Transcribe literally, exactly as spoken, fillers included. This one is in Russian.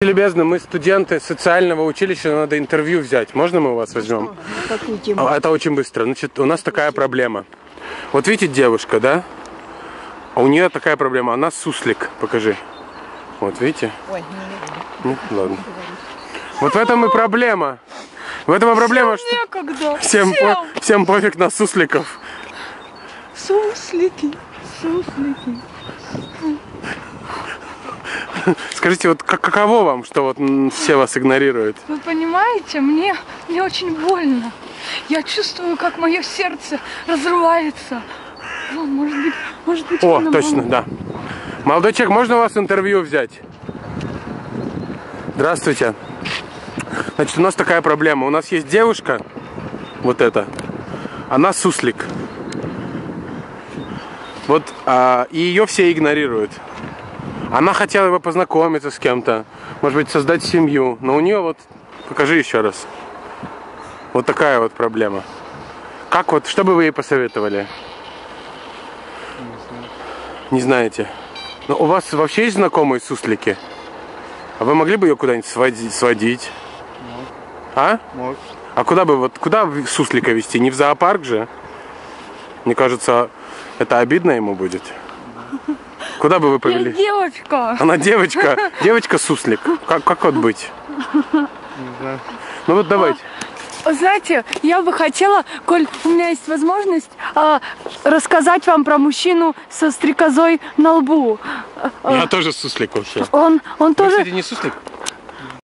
Любезно, мы студенты социального училища, надо интервью взять. Можно мы у вас возьмем? Какую тему? Это очень быстро. Значит, у нас такая проблема. Вот видите девушка, да? А у нее такая проблема. Она суслик. Покажи. Вот видите? Ой, не ну, ладно. Вот в этом и проблема. В этом и проблема, что некогда. всем, Всем. По... всем пофиг на сусликов. Суслики, суслики. Скажите, вот как, каково вам, что вот все вас игнорируют? Вы понимаете, мне, мне очень больно. Я чувствую, как мое сердце разрывается. О, может быть, может быть, О, вы точно, нам... да. Молодой человек, можно у вас интервью взять? Здравствуйте. Значит, у нас такая проблема. У нас есть девушка, вот эта, она суслик. Вот, а, и ее все игнорируют. Она хотела бы познакомиться с кем-то, может быть, создать семью, но у нее вот, покажи еще раз, вот такая вот проблема. Как вот, что бы вы ей посоветовали? Не знаете. Но у вас вообще есть знакомые суслики? А вы могли бы ее куда-нибудь сводить? сводить? Может. А? Может. А куда бы, вот, куда суслика везти? Не в зоопарк же? Мне кажется, это обидно ему будет. Куда бы вы повели? Я девочка. Она девочка, девочка-суслик. Как, как вот быть? Не знаю. Ну вот давайте. Знаете, я бы хотела, коль у меня есть возможность, э, рассказать вам про мужчину со стрекозой на лбу. Я тоже суслик вообще. Он, он Вы, тоже... кстати, не суслик?